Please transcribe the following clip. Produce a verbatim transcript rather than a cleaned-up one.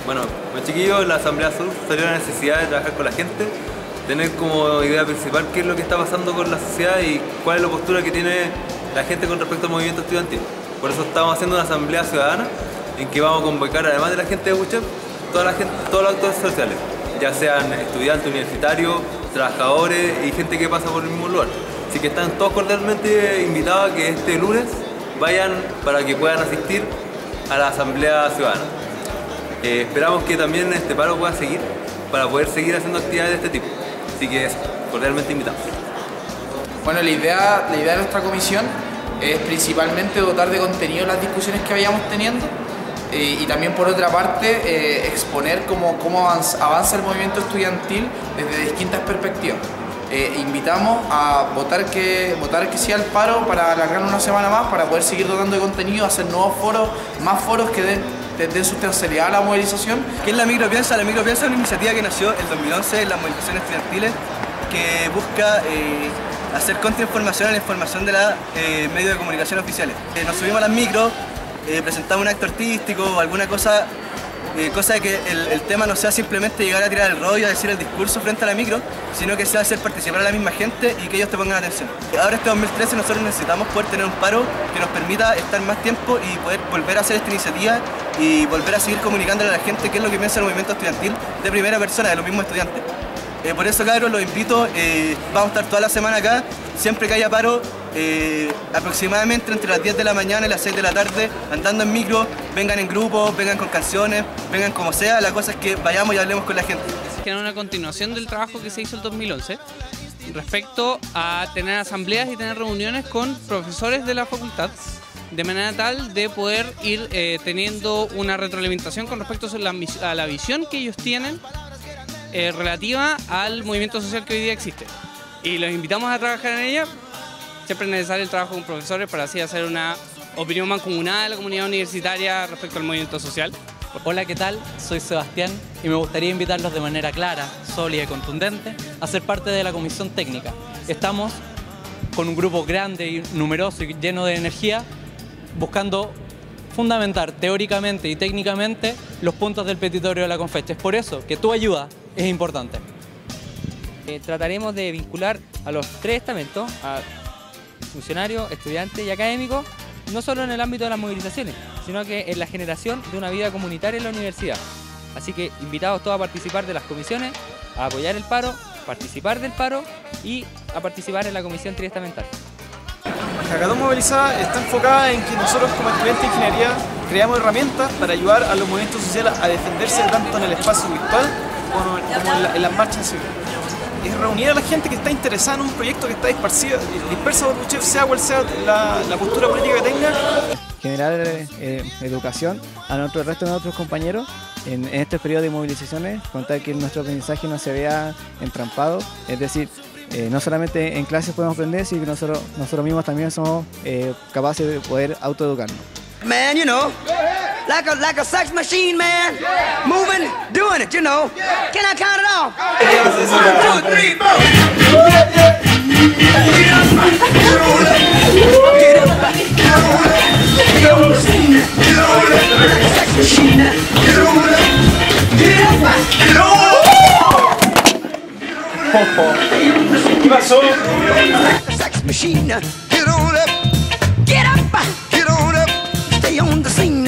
Bueno, los chiquillos en la Asamblea Sur salió la necesidad de trabajar con la gente, tener como idea principal qué es lo que está pasando con la sociedad y cuál es la postura que tiene la gente con respecto al movimiento estudiantil. Por eso estamos haciendo una asamblea ciudadana en que vamos a convocar, además de la gente de Buchep, toda la gente, todos los actores sociales, ya sean estudiantes universitarios, trabajadores y gente que pasa por el mismo lugar. Así que están todos cordialmente invitados a que este lunes vayan para que puedan asistir a la asamblea ciudadana. Eh, esperamos que también este paro pueda seguir para poder seguir haciendo actividades de este tipo. Así que es cordialmente invitados. Bueno, la idea, la idea de nuestra comisión es principalmente dotar de contenido las discusiones que vayamos teniendo eh, y también por otra parte eh, exponer cómo, cómo avanza, avanza el movimiento estudiantil desde distintas perspectivas. Eh, invitamos a votar que, votar que sí al paro para alargar una semana más, para poder seguir dotando de contenido, hacer nuevos foros, más foros que den, den sustancialidad a la movilización. ¿Qué es la Micropiensa? La Micropiensa es una iniciativa que nació en dos mil once en las movilizaciones estudiantiles que busca eh, hacer contrainformación a la información de los eh, medios de comunicación oficiales. Eh, nos subimos a las micros, eh, presentamos un acto artístico o alguna cosa, eh, cosa de que el, el tema no sea simplemente llegar a tirar el rollo, a decir el discurso frente a la micro, sino que sea hacer participar a la misma gente y que ellos te pongan atención. Ahora este dos mil trece nosotros necesitamos poder tener un paro que nos permita estar más tiempo y poder volver a hacer esta iniciativa y volver a seguir comunicándole a la gente qué es lo que piensa el movimiento estudiantil de primera persona, de los mismos estudiantes. Eh, por eso, cabros, los invito, eh, vamos a estar toda la semana acá, siempre que haya paro, eh, aproximadamente entre las diez de la mañana y las seis de la tarde, andando en micro, vengan en grupos, vengan con canciones, vengan como sea, la cosa es que vayamos y hablemos con la gente. Era una continuación del trabajo que se hizo el dos mil once respecto a tener asambleas y tener reuniones con profesores de la facultad, de manera tal de poder ir eh, teniendo una retroalimentación con respecto a la, a la visión que ellos tienen Eh, relativa al movimiento social que hoy día existe. Y los invitamos a trabajar en ella. Siempre es necesario el trabajo con profesores para así hacer una opinión mancomunada de la comunidad universitaria respecto al movimiento social. Hola, ¿qué tal? Soy Sebastián y me gustaría invitarlos de manera clara, sólida y contundente a ser parte de la comisión técnica. Estamos con un grupo grande y numeroso y lleno de energía buscando fundamentar teóricamente y técnicamente los puntos del petitorio de la Confeche. Es por eso que tu ayuda es importante. Eh, trataremos de vincular a los tres estamentos, a funcionarios, estudiantes y académicos, no solo en el ámbito de las movilizaciones, sino que en la generación de una vida comunitaria en la universidad. Así que invitados todos a participar de las comisiones, a apoyar el paro, participar del paro y a participar en la comisión triestamental. Hackathon Movilizada está enfocada en que nosotros como estudiantes de ingeniería creamos herramientas para ayudar a los movimientos sociales a defenderse tanto en el espacio virtual como en, la, en las marchas civiles. Es reunir a la gente que está interesada en un proyecto que está dispersa, dispersa por Buchep, sea cual sea la, la postura política que tenga. Generar eh, educación a nuestro, el resto de nuestros compañeros en, en este periodo de movilizaciones, contar que nuestro aprendizaje no se vea entrampado, es decir, Eh, no solamente en clases podemos aprender, sino que nosotros, nosotros mismos también somos eh, capaces de poder autoeducarnos. Man, you know, like a, like a sex machine, man, moving, doing it, you know. Can I count it off? One, two, three, four. Get up, get on up, get on the scene, get on up, sex machine, get on up, get up, get on up. ¿Qué pasó? Sex machine, get on up, get up, get on up, stay on the scene.